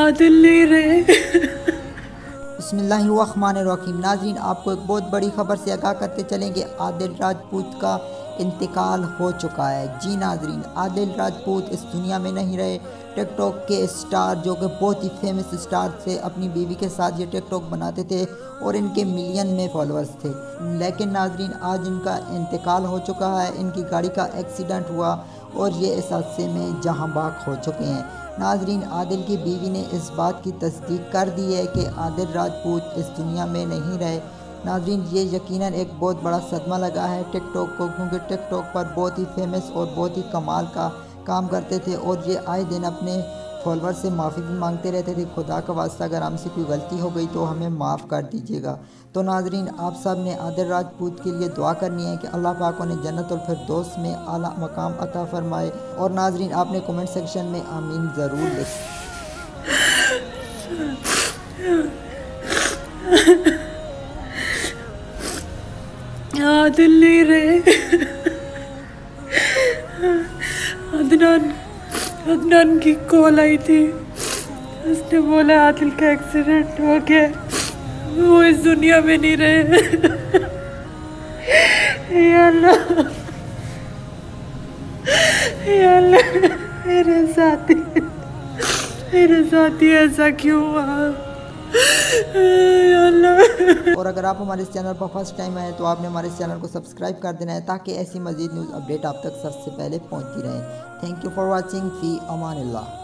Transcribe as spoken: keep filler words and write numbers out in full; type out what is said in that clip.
आदिल नहीं रहे। बिस्मिल्लाहिर्रहमानिर्रहीम। नाज़रीन, आपको एक बहुत बड़ी खबर से आगाह करते चलेंगे, आदिल राजपूत का इंतकाल हो चुका है। जी नाज़रीन, आदिल राजपूत इस दुनिया में नहीं रहे। टिकटॉक के स्टार जो कि बहुत ही फेमस स्टार थे, अपनी बीवी के साथ ये टिकटॉक बनाते थे और इनके मिलियन में फॉलोअर्स थे। लेकिन नाज़रीन, आज इनका इंतकाल हो चुका है। इनकी गाड़ी का एक्सीडेंट हुआ और ये इस हादसे में जहां बाग हो चुके हैं। नाज़रीन, आदिल की बीवी ने इस बात की तस्दीक कर दी है कि आदिल राजपूत इस दुनिया में नहीं रहे। नाज़रीन, ये यकीनन एक बहुत बड़ा सदमा लगा है टिकटॉक को, क्योंकि टिकटॉक पर बहुत ही फेमस और बहुत ही कमाल का काम करते थे और ये आए दिन अपने फॉलोअर से माफ़ी भी मांगते रहते थे। खुदा का वास्ता, अगर हमसे कोई गलती हो गई तो हमें माफ़ कर दीजिएगा। तो नाज़रीन, आप सब ने आदिल राजपूत के लिए दुआ करनी है कि अल्लाह पाक उन्हें जन्नतुल फिरदौस में आला मकाम अता फरमाए। और नाज़रीन, आपने कमेंट सेक्शन में आमीन ज़रूर लिखें। आदिल नहीं रहे। अदनान अदनान की कॉल आई थी, उसने बोला आदिल का एक्सीडेंट हो गया, वो इस दुनिया में नहीं रहे। या अल्लाह, या अल्लाह, मेरे साथी मेरे साथी ऐसा क्यों हुआ? या अल्लाह। और अगर आप हमारे इस चैनल पर फर्स्ट टाइम आए तो आपने हमारे इस चैनल को सब्सक्राइब कर देना है, ताकि ऐसी मज़ीद न्यूज़ अपडेट आप तक सबसे पहले पहुंचती रहे। Thank you for watching. फ़ी अमानिल्लाह।